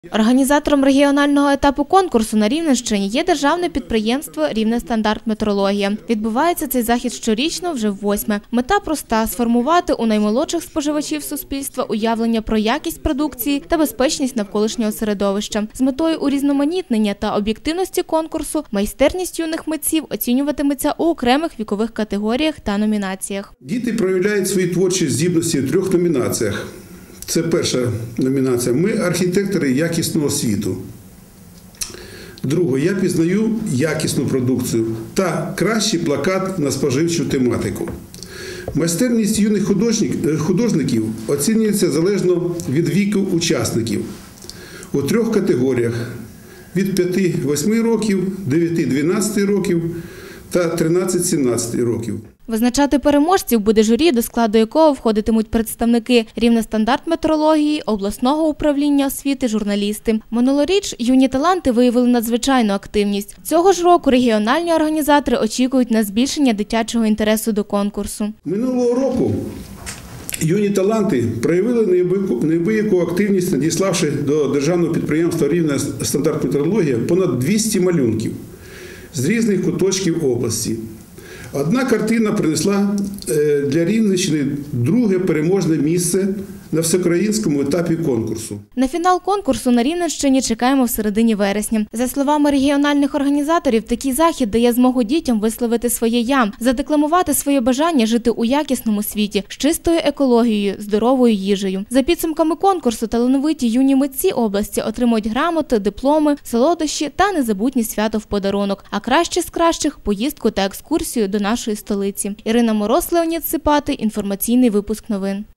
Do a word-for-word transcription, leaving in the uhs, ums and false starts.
Організатором регіонального етапу конкурсу на Рівненщині є державне підприємство «Рівнестандарт-метрологія». Відбувається цей захід щорічно вже восьме. Мета проста – сформувати у наймолодших споживачів суспільства уявлення про якість продукції та безпечність навколишнього середовища. З метою урізноманітнення та об'єктивності конкурсу майстерність юних митців оцінюватиметься у окремих вікових категоріях та номінаціях. Діти проявляють свої творчі здібності в трьох номінаціях. Це перша номінація. Ми архітектори якісного світу. Друге. Я пізнаю якісну продукцію та кращий плакат на споживчу тематику. Майстерність юних художників оцінюється залежно від віку учасників у трьох категоріях – від п'яти-восьми років, дев'яти-дванадцяти років та тринадцяти-сімнадцяти років. Визначати переможців буде журі, до складу якого входитимуть представники Рівнестандарт-метрології, обласного управління освіти, журналісти. Минулоріч юні таланти виявили надзвичайну активність. Цього ж року регіональні організатори очікують на збільшення дитячого інтересу до конкурсу. Минулого року юні таланти проявили неабияку активність, надіславши до державного підприємства «Рівнестандарт-метрологія» понад двісті малюнків з різних куточків області. Одна картина принесла для Рівненщини друге переможне місце на всеукраїнському етапі конкурсу. На фінал конкурсу на Рівненщині чекаємо в середині вересня. За словами регіональних організаторів, такий захід дає змогу дітям висловити своє «я», задекламувати своє бажання жити у якісному світі, з чистою екологією, здоровою їжею. За підсумками конкурсу талановиті юні митці області отримують грамоти, дипломи, солодощі та незабутнє свято в подарунок. А краще з кращих – поїздку та екскурсію до нашої столиці. Ірина Мороз, Леонід Сипатий, інформаційний випуск новин.